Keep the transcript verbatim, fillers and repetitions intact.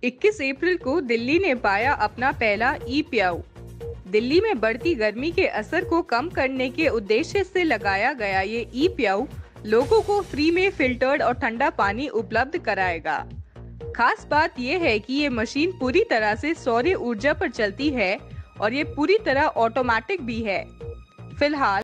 इक्कीस अप्रैल को दिल्ली ने पाया अपना पहला ई प्याऊ। दिल्ली में बढ़ती गर्मी के असर को कम करने के उद्देश्य से लगाया गया ये ई प्याऊ लोगों को फ्री में फिल्टर्ड और ठंडा पानी उपलब्ध कराएगा। खास बात यह है कि ये मशीन पूरी तरह से सौर ऊर्जा पर चलती है और ये पूरी तरह ऑटोमेटिक भी है। फिलहाल